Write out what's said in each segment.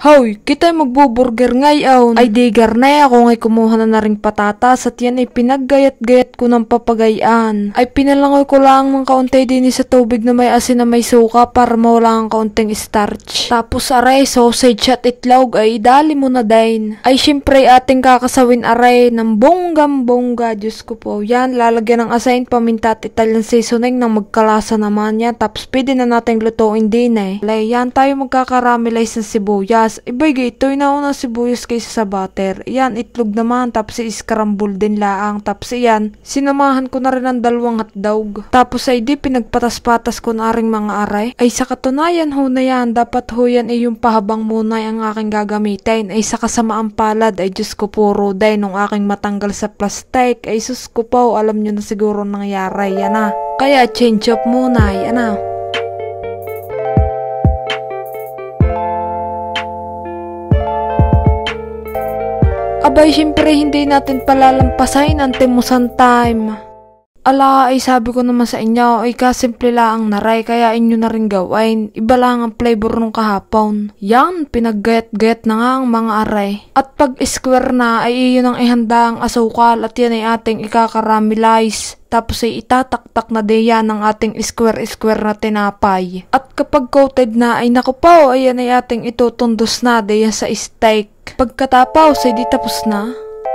Hoy, kita'y magbuburger ngayon. Ay di garne, ako nga'y kumuha na ring patatas at yan ay pinaggayat-gayat ko ng papagayaan. Ay pinalangoy ko lang ng kaunti din sa tubig na may asin na may suka para mawala ang kaunting starch. Tapos aray, sausage at itlog ay idali mo na din. Ay syempre ating kakasawin aray ng bonggam-bongga. Diyos ko po, yan lalagyan ng asin, paminta at Italian seasoning nang magkalasa naman yan. Tapos pwede na nating lutuin din eh. Lay, yan tayo magkakaramelize ng sibuyas. Ibay ito'y nauna sibuyas kaysa sa butter. Yan, itlog naman. Tapos i-scramble din laang. Tapos yan, sinamahan ko na rin ang 2 hotdog. Tapos ay di pinagpatas-patas ko na ring mga aray. Ay sa katunayan ho na yan, dapat ho yan ay yung pahabang muna ang aking gagamitin. Ay sa kasamaang palad, ay Diyos ko puro day nung aking matanggal sa plastic. Ay sus ko po, alam nyo na siguro nangyari. Yan na. Kaya change up muna. Yan na. Abay, syempre hindi natin palalampasain ang timusan time. Ala, ay sabi ko naman sa inyo, ay kasimple lang naray, kaya inyo na rin gawain. Iba lang ang flavor nung kahapon. Yan, pinaggayat-gayat na nga ang mga aray. At pag square na, ay iyon ang ihanda ang asukal at yan ay ating ikakaramelize. Tapos ay itataktak na diyan ang ating square-square na tinapay. At kapag coated na, ay naku po, ayan ay ating itutundos na diyan sa steak. Pagkatapos ay di tapos na.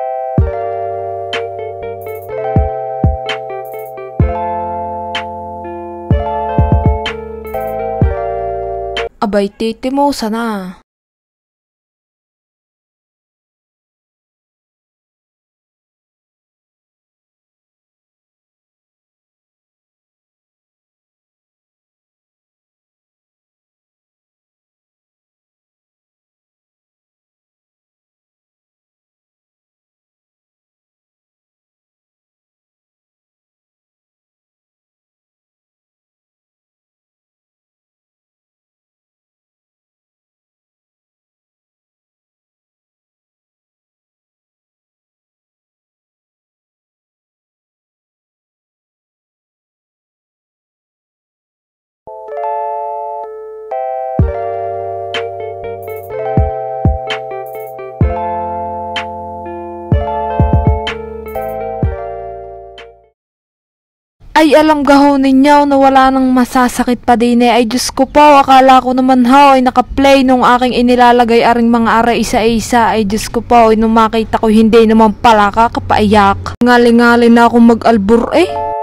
Abay, titi mo sana. Ay alam gaho ninyo na wala nang masasakit pa din eh. Ay Diyos ko po, akala ko naman ho ay nakaplay nung aking inilalagay aring mga aray isa-isa. Ay Diyos ko po, nung makita ko hindi naman pala kakapaiyak. Ngali-ngali na akong mag-albur eh.